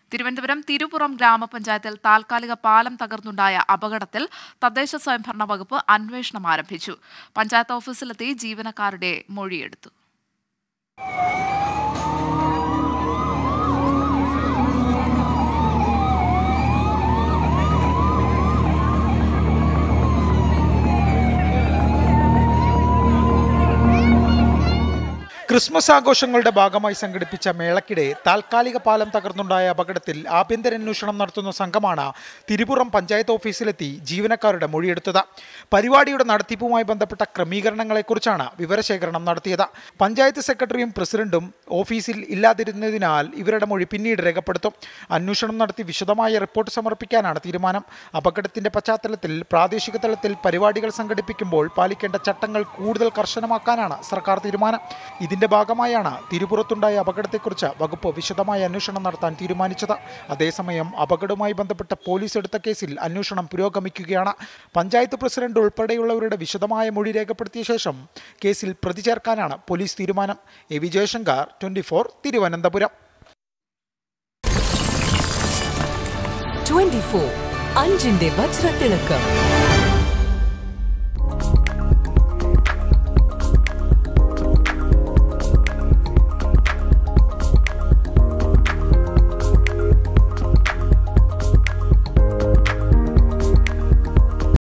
തിരുവനന്തപുരം തിരുപുറം ഗ്രാമപഞ്ചായത്തിൽ താൽക്കാലിക പാലം തകർന്നുണ്ടായ അപകടത്തിൽ തദ്ദേശ സ്വയംഭരണ വകുപ്പ് അന്വേഷണം ആരംഭിച്ചു. പഞ്ചായത്ത് ഓഫീസിലെത്തി ജീവനക്കാരുടെ മൊഴിയെടുത്തു. ക്രിസ്മസ് ആഘോഷങ്ങളുടെ ഭാഗമായി സംഘടിപ്പിച്ച മേളയ്ക്കിടെ താൽക്കാലിക പാലം തകർന്നുണ്ടായ അപകടത്തിൽ ആഭ്യന്തര അന്വേഷണം നടത്തുന്ന സംഘമാണ് തിരുപുറം പഞ്ചായത്ത് ഓഫീസിലെത്തി ജീവനക്കാരുടെ മൊഴിയെടുത്തത്. പരിപാടിയുടെ നടത്തിപ്പുമായി ബന്ധപ്പെട്ട ക്രമീകരണങ്ങളെക്കുറിച്ചാണ് വിവരശേഖരണം നടത്തിയത്. പഞ്ചായത്ത് സെക്രട്ടറിയും പ്രസിഡന്റും ഓഫീസിൽ ഇല്ലാതിരുന്നതിനാൽ ഇവരുടെ മൊഴി പിന്നീട് രേഖപ്പെടുത്തും. അന്വേഷണം നടത്തി വിശദമായ റിപ്പോർട്ട് സമർപ്പിക്കാനാണ് തീരുമാനം. അപകടത്തിന്റെ പശ്ചാത്തലത്തിൽ പ്രാദേശിക തലത്തിൽ പരിപാടികൾ സംഘടിപ്പിക്കുമ്പോൾ പാലിക്കേണ്ട ചട്ടങ്ങൾ കൂടുതൽ കർശനമാക്കാനാണ് സർക്കാർ തീരുമാനം. ഇതിന്റെ ഭാഗമായാണ് തിരുപുറത്തുണ്ടായ അപകടത്തെക്കുറിച്ച് വകുപ്പ് വിശദമായ അന്വേഷണം നടത്താൻ തീരുമാനിച്ചത്. അതേസമയം അപകടവുമായി ബന്ധപ്പെട്ട പോലീസ് എടുത്ത കേസിൽ അന്വേഷണം പുരോഗമിക്കുകയാണ്. പഞ്ചായത്ത് പ്രസിഡന്റ് ഉൾപ്പെടെയുള്ളവരുടെ വിശദമായ മൊഴി രേഖപ്പെടുത്തിയ ശേഷം കേസിൽ പ്രതി ചേർക്കാനാണ് പോലീസ് തീരുമാനം. A V Jayasankar, 24, Thiruvananthapuram. 24 അഞ്ചിന്റെ വജ്രത്തിളക്കം.